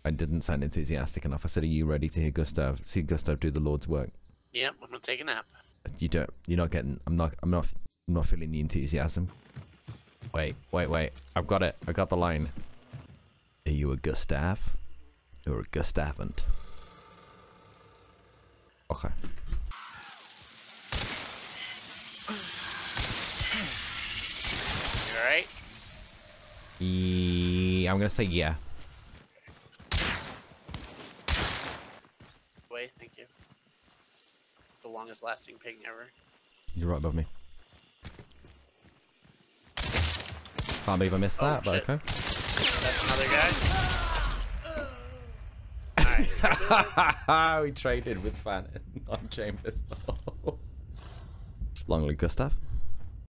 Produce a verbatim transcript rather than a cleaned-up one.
I didn't sound enthusiastic enough. I said, are you ready to hear Gustav, see Gustav do the Lord's work? Yep, I'm gonna take a nap. You don't, you're not getting, I'm not, I'm not, I'm not feeling the enthusiasm. Wait, wait, wait. I've got it. I got the line. Are you a Gustav or a Gustavant? Okay. You alright? Yeah, I'm gonna say yeah. Way, thank you. The longest lasting ping ever. You're right above me. Can't believe I missed Oh, that, but shit. okay. That's another guy? Alright. We traded with Fan on chain pistol. Long live Gustav.